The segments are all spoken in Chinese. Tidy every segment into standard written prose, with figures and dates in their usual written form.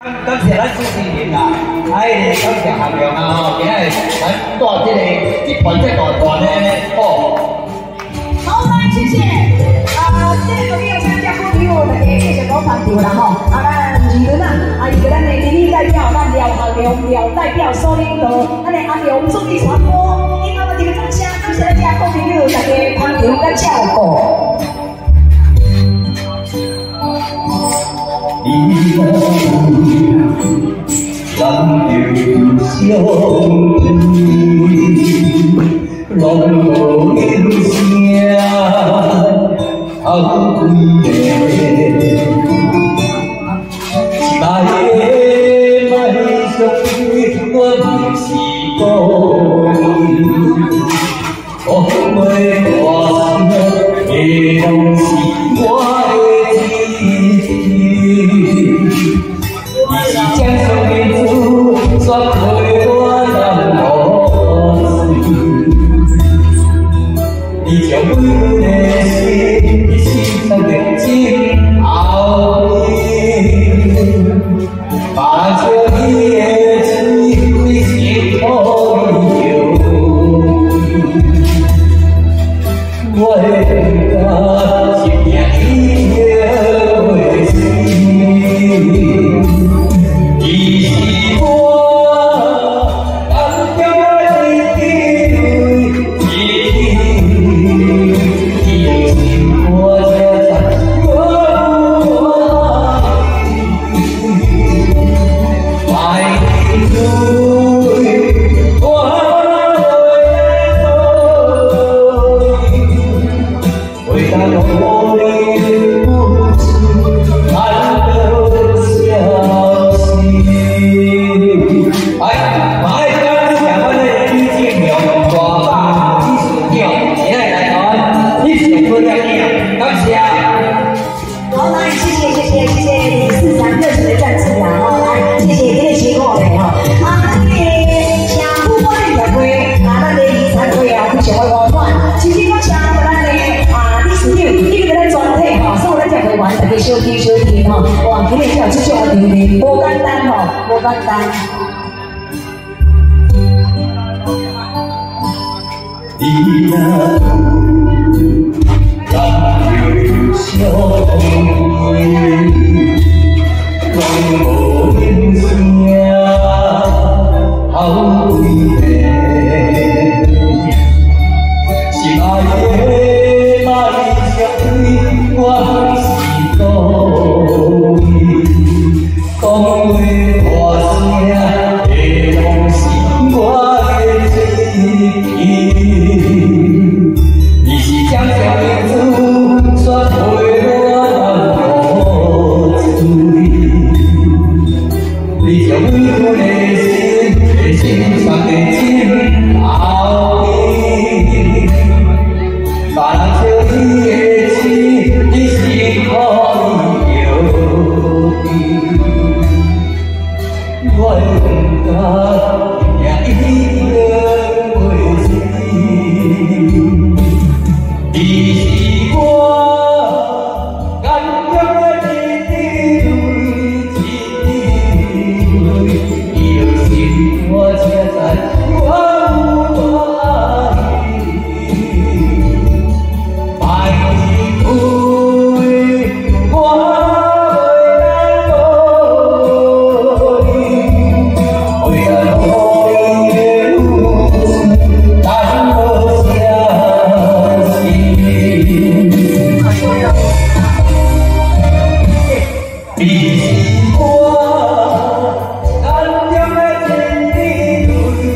感谢咱主持人啦，感谢学长啊吼，今日咱带这团大团的哦。 好，来谢谢。这个朋友参加过礼物的，谢谢广场球啦吼。咱二轮啊，伊个咱的民意代表，咱廖代表所领导，咱的阿廖助理传播，因为这个掌声，感谢咱家各朋友大家捧场甲照顾。 你若咱就相对，拢无影声，后悔的，来的莫相对，我不是故意，讲袂大声，的拢是我的志气。 将生命主转回我人何处？你将每个心，你心上的真后悔，把这你的嘴，你心土里留，我的家是命的心。 你是我甘甜的甜蜜，你是我这残我爱你，我为他努力付出，爱得笑。 小弟小弟吼，哇！今日才有这种场面，无简单吼，无简单。你若咱就相会，拢无影声，后悔的，是爱的莫相对，我是。 讲话大声，的拢是我的志气。你是将生命主转回我人何处？你将每颗的心，心上的真后悔，把人笑你的嘴，你是可。 我的家也一个未知，你是我甘甜的甜蜜，你就是我这残我无爱你，爱你我。 你是我甘甜的真蜜，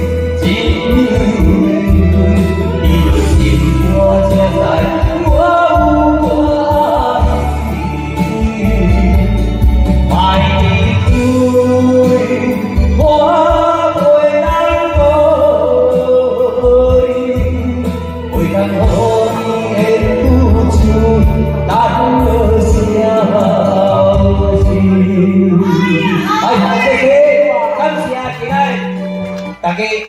你就是我这残我无爱你，我袂当无你，袂当互你的付出当落声。 哎，谢谢，感谢今日大家。